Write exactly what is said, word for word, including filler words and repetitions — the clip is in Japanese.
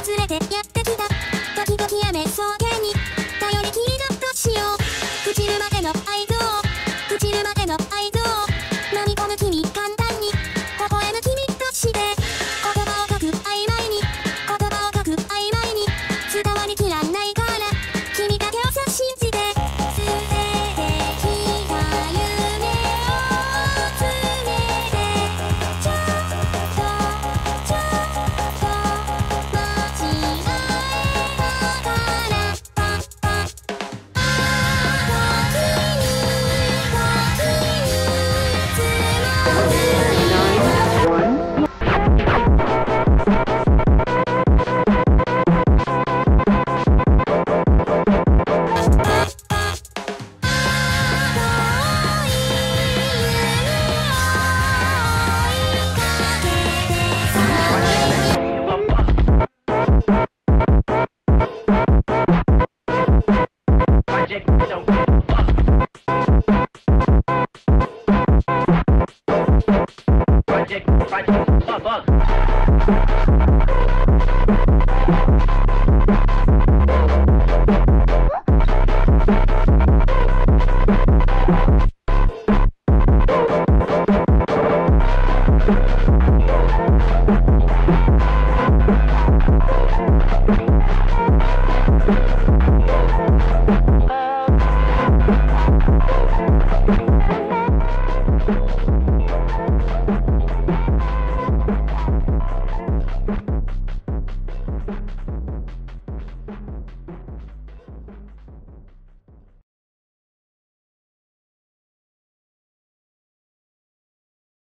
連れてやってきた。時々雨草原に頼りきりだとしよう。朽ちるまでの合図を、朽ちるまでの合図を飲み込む君、簡単に微笑む君として、言葉を書く曖昧に、言葉を書く曖昧に伝わりきらないから、君だけをさ信じて、連れてきた夢を詰めて、ちょっとちょっと間違えながらパッパッ、ああ時に時につまんで Project